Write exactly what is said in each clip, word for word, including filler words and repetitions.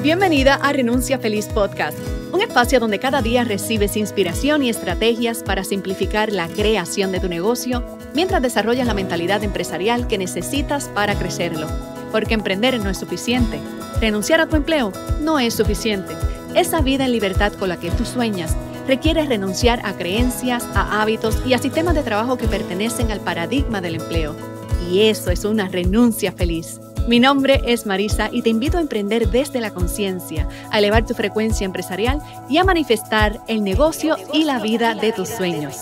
Bienvenida a Renuncia Feliz Podcast, un espacio donde cada día recibes inspiración y estrategias para simplificar la creación de tu negocio mientras desarrollas la mentalidad empresarial que necesitas para crecerlo. Porque emprender no es suficiente. Renunciar a tu empleo no es suficiente. Esa vida en libertad con la que tú sueñas requiere renunciar a creencias, a hábitos y a sistemas de trabajo que pertenecen al paradigma del empleo. Y eso es una renuncia feliz. Mi nombre es Marisa y te invito a emprender desde la conciencia, a elevar tu frecuencia empresarial y a manifestar el negocio y la vida de tus sueños.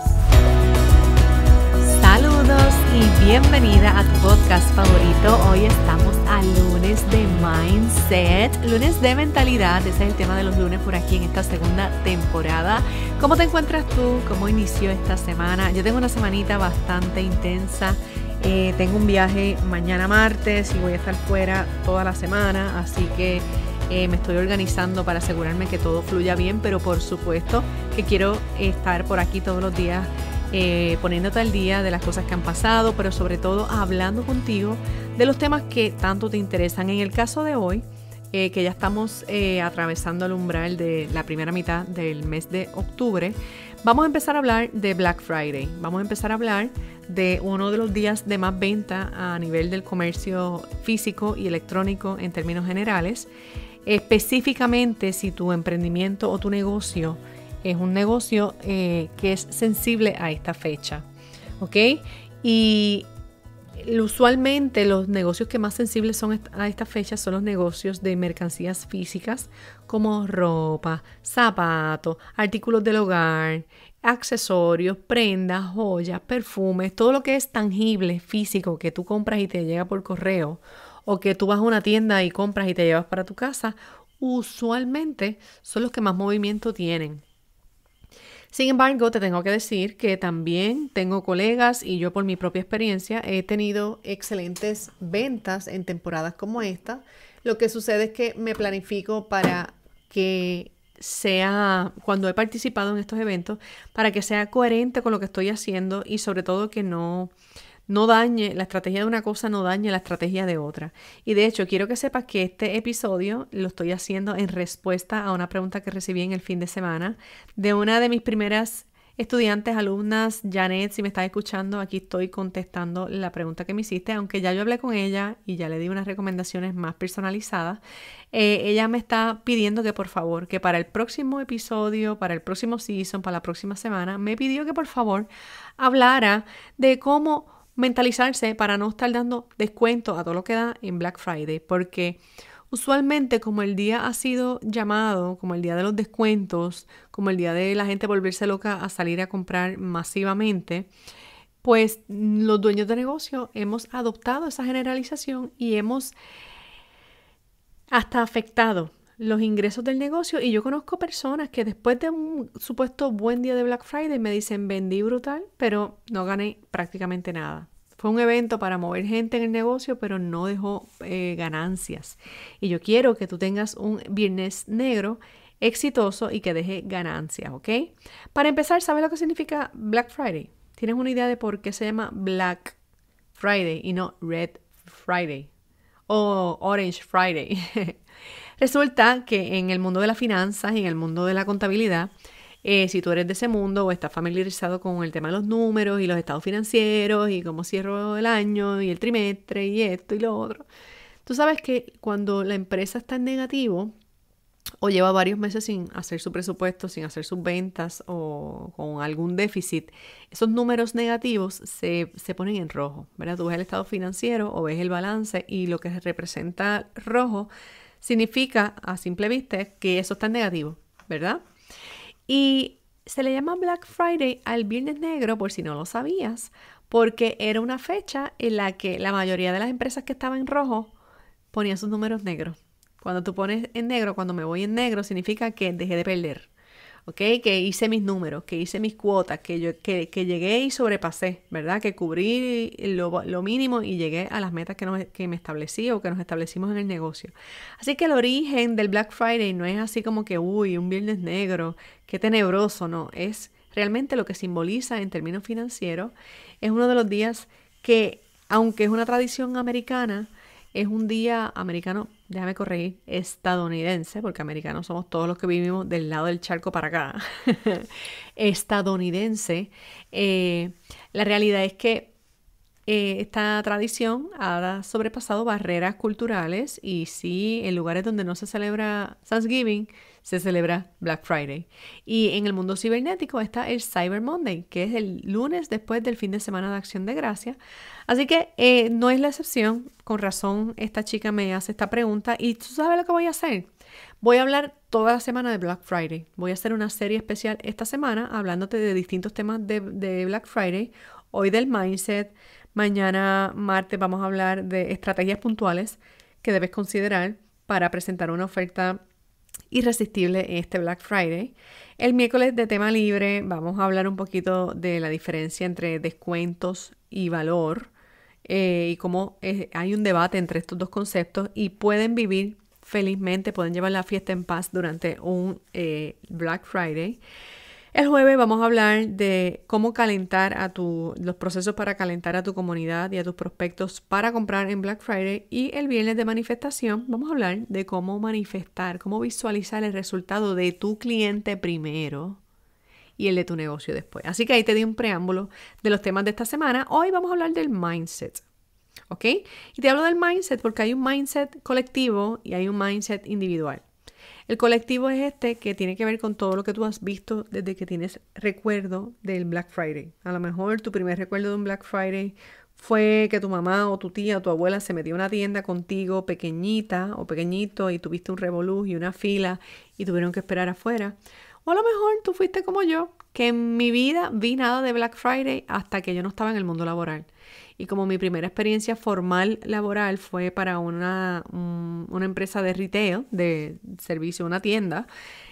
Saludos y bienvenida a tu podcast favorito. Hoy estamos a lunes de Mindset, lunes de mentalidad. Ese es el tema de los lunes por aquí en esta segunda temporada. ¿Cómo te encuentras tú? ¿Cómo inició esta semana? Yo tengo una semanita bastante intensa. Eh, tengo un viaje mañana martes y voy a estar fuera toda la semana, así que eh, me estoy organizando para asegurarme que todo fluya bien, pero por supuesto que quiero estar por aquí todos los días eh, poniéndote al día de las cosas que han pasado, pero sobre todo hablando contigo de los temas que tanto te interesan. En el caso de hoy, eh, que ya estamos eh, atravesando el umbral de la primera mitad del mes de octubre, vamos a empezar a hablar de Black Friday. Vamos a empezar a hablar de uno de los días de más venta a nivel del comercio físico y electrónico en términos generales. Específicamente si tu emprendimiento o tu negocio es un negocio eh, que es sensible a esta fecha, ¿ok? Y usualmente los negocios que más sensibles son a esta fecha son los negocios de mercancías físicas como ropa, zapatos, artículos del hogar, accesorios, prendas, joyas, perfumes, todo lo que es tangible, físico, que tú compras y te llega por correo o que tú vas a una tienda y compras y te llevas para tu casa, usualmente son los que más movimiento tienen. Sin embargo, te tengo que decir que también tengo colegas y yo por mi propia experiencia he tenido excelentes ventas en temporadas como esta. Lo que sucede es que me planifico para que sea, cuando he participado en estos eventos, para que sea coherente con lo que estoy haciendo y sobre todo que no, no dañe, la estrategia de una cosa no dañe la estrategia de otra. Y de hecho, quiero que sepas que este episodio lo estoy haciendo en respuesta a una pregunta que recibí en el fin de semana de una de mis primeras estudiantes, alumnas. Janet, si me estás escuchando, aquí estoy contestando la pregunta que me hiciste, aunque ya yo hablé con ella y ya le di unas recomendaciones más personalizadas. Eh, ella me está pidiendo que por favor, que para el próximo episodio, para el próximo season, para la próxima semana, me pidió que por favor hablara de cómo mentalizarse para no estar dando descuento a todo lo que da en Black Friday, porque usualmente como el día ha sido llamado como el día de los descuentos, como el día de la gente volverse loca a salir a comprar masivamente, pues los dueños de negocio hemos adoptado esa generalización y hemos hasta afectado los ingresos del negocio. Y yo conozco personas que después de un supuesto buen día de Black Friday me dicen vendí brutal, pero no gané prácticamente nada. Fue un evento para mover gente en el negocio, pero no dejó eh, ganancias. Y yo quiero que tú tengas un viernes negro exitoso y que deje ganancias, ¿ok? Para empezar, ¿sabes lo que significa Black Friday? ¿Tienes una idea de por qué se llama Black Friday y no Red Friday o Orange Friday? Resulta que en el mundo de las finanzas y en el mundo de la contabilidad, Eh, si tú eres de ese mundo o estás familiarizado con el tema de los números y los estados financieros y cómo cierro el año y el trimestre y esto y lo otro, tú sabes que cuando la empresa está en negativo o lleva varios meses sin hacer su presupuesto, sin hacer sus ventas o con algún déficit, esos números negativos se, se ponen en rojo, ¿verdad? Tú ves el estado financiero o ves el balance y lo que representa rojo significa a simple vista que eso está en negativo, ¿verdad? Y se le llama Black Friday al Viernes Negro, por si no lo sabías, porque era una fecha en la que la mayoría de las empresas que estaban en rojo ponían sus números negros. Cuando tú pones en negro, cuando me voy en negro, significa que dejé de perder, ¿ok? Que hice mis números, que hice mis cuotas, que, yo, que, que llegué y sobrepasé, ¿verdad? Que cubrí lo, lo mínimo y llegué a las metas que, nos, que me establecí o que nos establecimos en el negocio. Así que el origen del Black Friday no es así como que, uy, un viernes negro, qué tenebroso, no. Es realmente lo que simboliza en términos financieros. Es uno de los días que, aunque es una tradición americana, es un día americano déjame corregir, estadounidense, porque americanos somos todos los que vivimos del lado del charco para acá, estadounidense, eh, la realidad es que eh, esta tradición ha sobrepasado barreras culturales y sí, en lugares donde no se celebra Thanksgiving, se celebra Black Friday. Y en el mundo cibernético está el Cyber Monday, que es el lunes después del fin de semana de Acción de Gracias. Así que eh, no es la excepción. Con razón, esta chica me hace esta pregunta. ¿Y tú sabes lo que voy a hacer? Voy a hablar toda la semana de Black Friday. Voy a hacer una serie especial esta semana hablándote de distintos temas de, de Black Friday. Hoy del mindset. Mañana, martes, vamos a hablar de estrategias puntuales que debes considerar para presentar una oferta irresistible en este Black Friday. El miércoles de tema libre vamos a hablar un poquito de la diferencia entre descuentos y valor eh, y cómo eh, hay un debate entre estos dos conceptos y pueden vivir felizmente, pueden llevar la fiesta en paz durante un eh, Black Friday. El jueves vamos a hablar de cómo calentar a tu, los procesos para calentar a tu comunidad y a tus prospectos para comprar en Black Friday. Y el viernes de manifestación vamos a hablar de cómo manifestar, cómo visualizar el resultado de tu cliente primero y el de tu negocio después. Así que ahí te di un preámbulo de los temas de esta semana. Hoy vamos a hablar del mindset, ¿ok? Y te hablo del mindset porque hay un mindset colectivo y hay un mindset individual. El colectivo es este que tiene que ver con todo lo que tú has visto desde que tienes recuerdo del Black Friday. A lo mejor tu primer recuerdo de un Black Friday fue que tu mamá o tu tía o tu abuela se metió a una tienda contigo pequeñita o pequeñito y tuviste un revolú y una fila y tuvieron que esperar afuera. O a lo mejor tú fuiste como yo, que en mi vida vi nada de Black Friday hasta que yo no estaba en el mundo laboral. Y como mi primera experiencia formal laboral fue para una, un, una empresa de retail, de servicio, una tienda,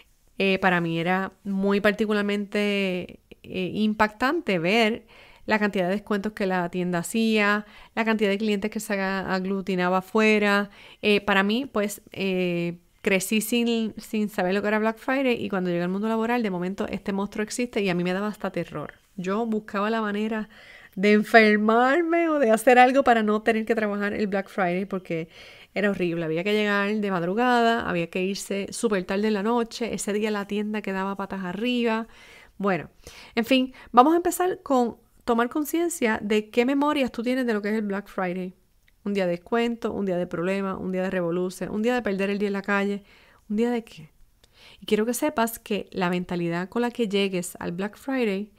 eh, para mí era muy particularmente eh, impactante ver la cantidad de descuentos que la tienda hacía, la cantidad de clientes que se aglutinaba afuera. Eh, para mí, pues, eh, crecí sin, sin saber lo que era Black Friday y cuando llegué al mundo laboral, de momento, este monstruo existe y a mí me daba hasta terror. Yo buscaba la manera de enfermarme o de hacer algo para no tener que trabajar el Black Friday porque era horrible. Había que llegar de madrugada, había que irse súper tarde en la noche, ese día la tienda quedaba patas arriba. Bueno, en fin, vamos a empezar con tomar conciencia de qué memorias tú tienes de lo que es el Black Friday. Un día de descuento, un día de problema, un día de revolución, un día de perder el día en la calle, ¿un día de qué? Y quiero que sepas que la mentalidad con la que llegues al Black Friday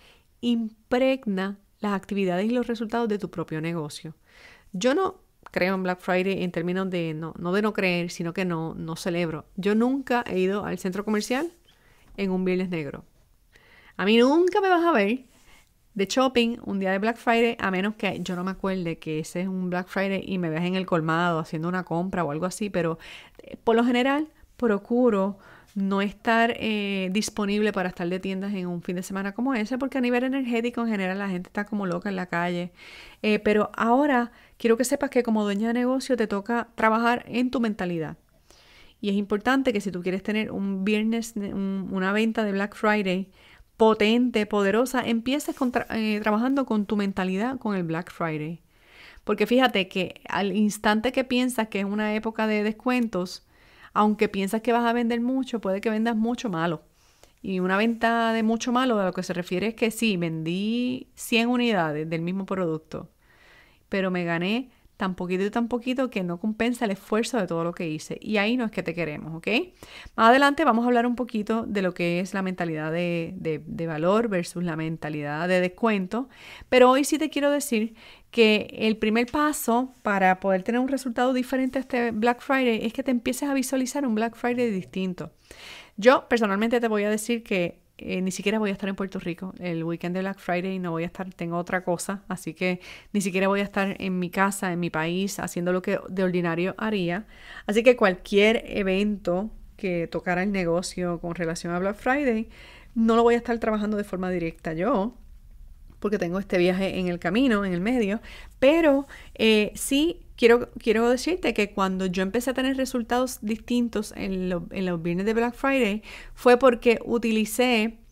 impregna las actividades y los resultados de tu propio negocio. Yo no creo en Black Friday en términos de no, no de no creer, sino que no, no celebro. Yo nunca he ido al centro comercial en un viernes negro. A mí nunca me vas a ver de shopping un día de Black Friday, a menos que yo no me acuerde que ese es un Black Friday y me veas en el colmado haciendo una compra o algo así, pero eh, por lo general procuro no estar eh, disponible para estar de tiendas en un fin de semana como ese, porque a nivel energético en general la gente está como loca en la calle. Eh, pero ahora quiero que sepas que como dueña de negocio te toca trabajar en tu mentalidad. Y es importante que si tú quieres tener un viernes, un, una venta de Black Friday potente, poderosa, empieces con tra- eh, trabajando con tu mentalidad con el Black Friday. Porque fíjate que al instante que piensas que es una época de descuentos, aunque piensas que vas a vender mucho, puede que vendas mucho malo. Y una venta de mucho malo a lo que se refiere es que sí, vendí cien unidades del mismo producto, pero me gané tan poquito y tan poquito que no compensa el esfuerzo de todo lo que hice. Y ahí no es que te queremos, ¿ok? Más adelante vamos a hablar un poquito de lo que es la mentalidad de, de, de valor versus la mentalidad de descuento. Pero hoy sí te quiero decir que el primer paso para poder tener un resultado diferente a este Black Friday es que te empieces a visualizar un Black Friday distinto. Yo personalmente te voy a decir que Eh, ni siquiera voy a estar en Puerto Rico el weekend de Black Friday, no voy a estar, tengo otra cosa, así que ni siquiera voy a estar en mi casa, en mi país, haciendo lo que de ordinario haría. Así que cualquier evento que tocara el negocio con relación a Black Friday, no lo voy a estar trabajando de forma directa yo, porque tengo este viaje en el camino, en el medio, pero eh, sí quiero, quiero decirte que cuando yo empecé a tener resultados distintos en, lo, en los viernes de Black Friday, fue porque utilicé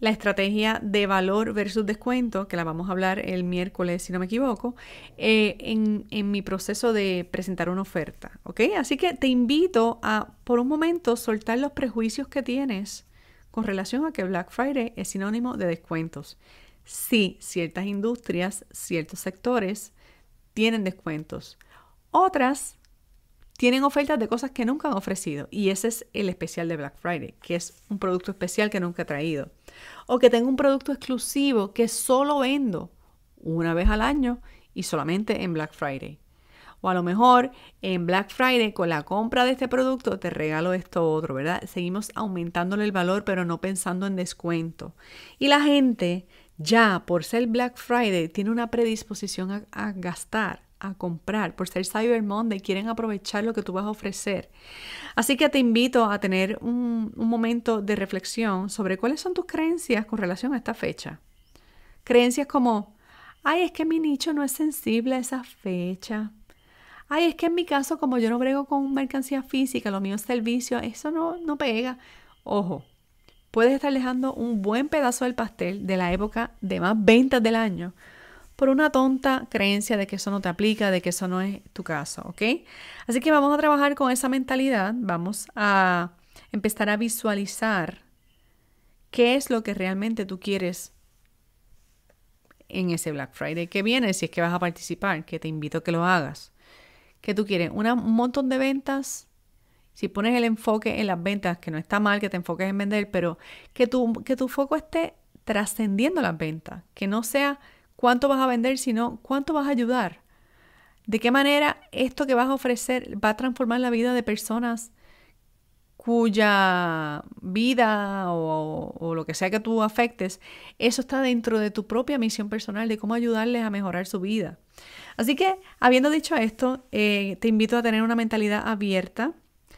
la estrategia de valor versus descuento, que la vamos a hablar el miércoles, si no me equivoco, eh, en, en mi proceso de presentar una oferta, ¿ok? Así que te invito a, por un momento, soltar los prejuicios que tienes con relación a que Black Friday es sinónimo de descuentos. Sí, ciertas industrias, ciertos sectores tienen descuentos. Otras tienen ofertas de cosas que nunca han ofrecido. Y ese es el especial de Black Friday, que es un producto especial que nunca he traído. O que tengo un producto exclusivo que solo vendo una vez al año y solamente en Black Friday. O a lo mejor en Black Friday con la compra de este producto te regalo esto otro, ¿verdad? Seguimos aumentándole el valor pero no pensando en descuento. Y la gente ya por ser Black Friday tiene una predisposición a, a gastar, a comprar. Por ser Cyber Monday quieren aprovechar lo que tú vas a ofrecer. Así que te invito a tener un, un momento de reflexión sobre cuáles son tus creencias con relación a esta fecha. Creencias como, ay, es que mi nicho no es sensible a esa fecha. Ay, es que en mi caso, como yo no brego con mercancía física, lo mío es servicio, eso no, no pega. Ojo, puedes estar dejando un buen pedazo del pastel de la época de más ventas del año por una tonta creencia de que eso no te aplica, de que eso no es tu caso, ¿ok? Así que vamos a trabajar con esa mentalidad, vamos a empezar a visualizar qué es lo que realmente tú quieres en ese Black Friday que viene, si es que vas a participar, que te invito a que lo hagas. ¿Qué tú quieres? Una, un montón de ventas. Si pones el enfoque en las ventas, que no está mal que te enfoques en vender, pero que tu, que tu foco esté trascendiendo las ventas. Que no sea cuánto vas a vender, sino cuánto vas a ayudar. De qué manera esto que vas a ofrecer va a transformar la vida de personas cuya vida o, o lo que sea que tú afectes, eso está dentro de tu propia misión personal de cómo ayudarles a mejorar su vida. Así que, habiendo dicho esto, eh, te invito a tener una mentalidad abierta,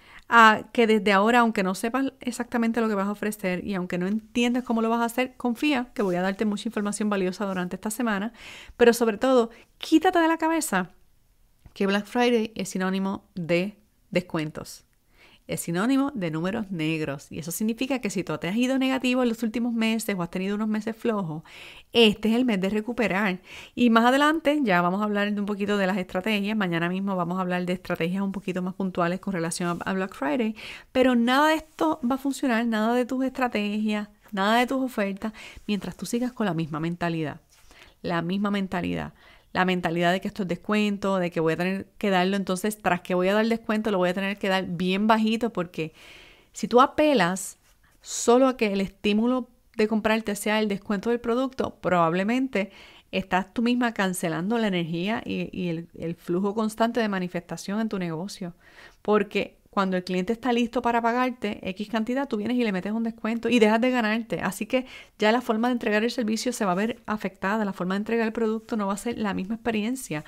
a que desde ahora, aunque no sepas exactamente lo que vas a ofrecer y aunque no entiendas cómo lo vas a hacer, confía que voy a darte mucha información valiosa durante esta semana, pero sobre todo, quítate de la cabeza que Black Friday es sinónimo de descuentos. Es sinónimo de números negros y eso significa que si tú te has ido negativo en los últimos meses o has tenido unos meses flojos, este es el mes de recuperar. Y más adelante ya vamos a hablar de un poquito de las estrategias. Mañana mismo vamos a hablar de estrategias un poquito más puntuales con relación a Black Friday. Pero nada de esto va a funcionar, nada de tus estrategias, nada de tus ofertas, mientras tú sigas con la misma mentalidad. La misma mentalidad. La mentalidad de que esto es descuento, de que voy a tener que darlo, entonces tras que voy a dar descuento lo voy a tener que dar bien bajito, porque si tú apelas solo a que el estímulo de comprarte sea el descuento del producto, probablemente estás tú misma cancelando la energía y, y el, el flujo constante de manifestación en tu negocio, porque cuando el cliente está listo para pagarte X cantidad, tú vienes y le metes un descuento y dejas de ganarte. Así que ya la forma de entregar el servicio se va a ver afectada. La forma de entregar el producto no va a ser la misma experiencia.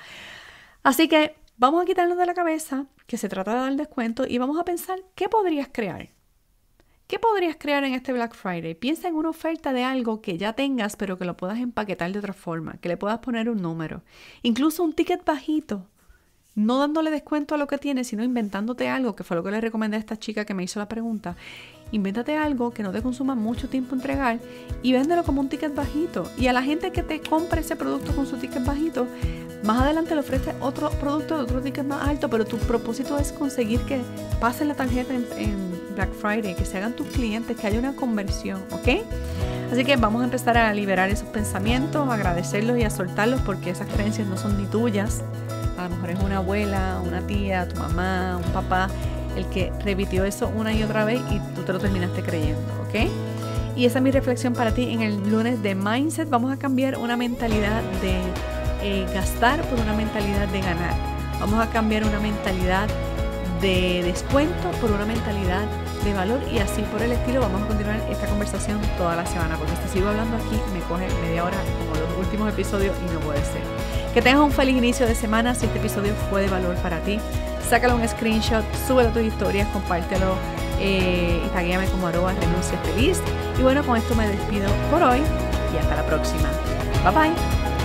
Así que vamos a quitarnos de la cabeza que se trata de dar descuento y vamos a pensar qué podrías crear. ¿Qué podrías crear en este Black Friday? Piensa en una oferta de algo que ya tengas, pero que lo puedas empaquetar de otra forma, que le puedas poner un número. Incluso un ticket bajito. No dándole descuento a lo que tienes, sino inventándote algo, que fue lo que le recomendé a esta chica que me hizo la pregunta. Invéntate algo que no te consuma mucho tiempo entregar y véndelo como un ticket bajito. Y a la gente que te compre ese producto con su ticket bajito, más adelante le ofreces otro producto de otro ticket más alto, pero tu propósito es conseguir que pasen la tarjeta en, en Black Friday, que se hagan tus clientes, que haya una conversión, ¿ok? Así que vamos a empezar a liberar esos pensamientos, a agradecerlos y a soltarlos, porque esas creencias no son ni tuyas. A lo mejor es una abuela, una tía, tu mamá, un papá, el que repitió eso una y otra vez y tú te lo terminaste creyendo, ¿ok? Y esa es mi reflexión para ti en el lunes de Mindset. Vamos a cambiar una mentalidad de eh, gastar por una mentalidad de ganar. Vamos a cambiar una mentalidad de descuento por una mentalidad de valor y así por el estilo. Vamos a continuar esta conversación toda la semana, porque si sigo hablando aquí me coge media hora como los últimos episodios y no puede ser. Que tengas un feliz inicio de semana. Si este episodio fue de valor para ti, sácalo un screenshot, súbelo a tus historias, compártelo eh, y taguéame como arroba renuncia feliz. Y bueno, con esto me despido por hoy y hasta la próxima. Bye bye.